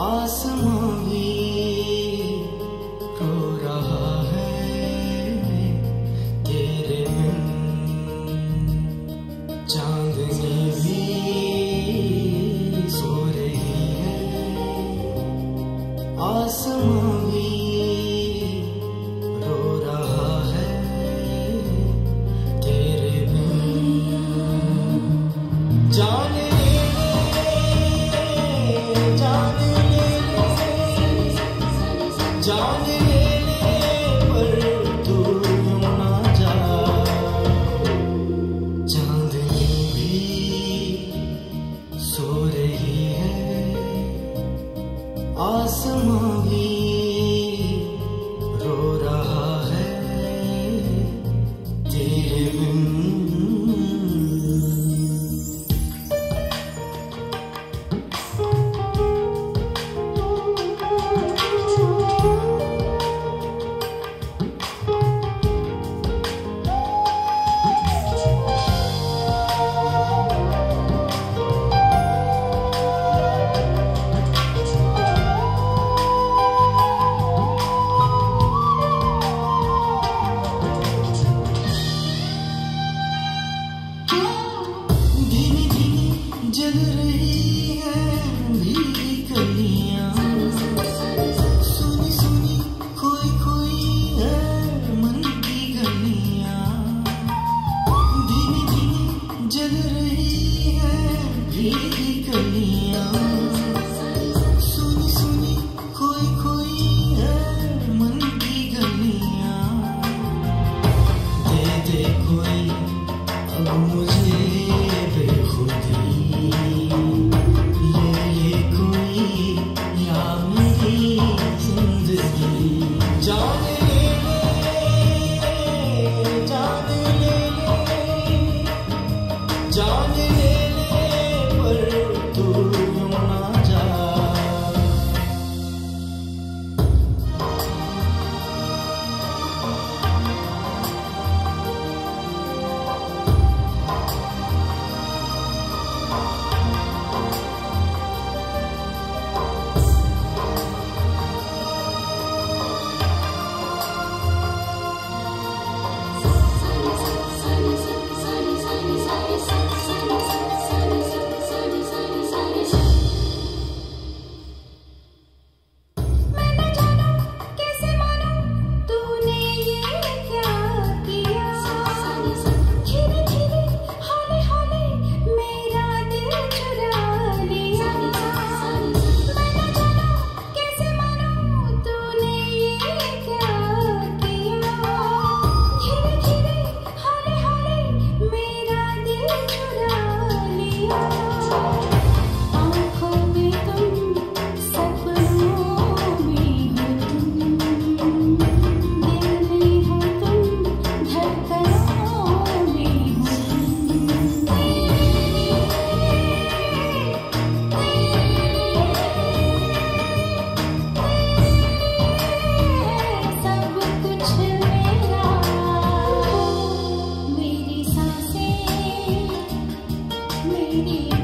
आसमां भी रो रहा है तेरे बिन, चांदनी भी सो रही है, आसमां भी रो रहा है तेरे बिन। जान जान ले पर तू ना जा, चांदनी भी सो रही है, आसमां भी रो रहा है तेरे बिन। जल रही है भीगी कलियां, सुनी सुनी खोई खोई है मन की गलियां, धीमी धीमी जल रही है भीगी कलियां, सुनी सुनी खोई खोई है मन की गलियां, दे दे कोई अब मुझे बेखुदी, जान ले जान ले जान ले पर तू ना जा। मेरी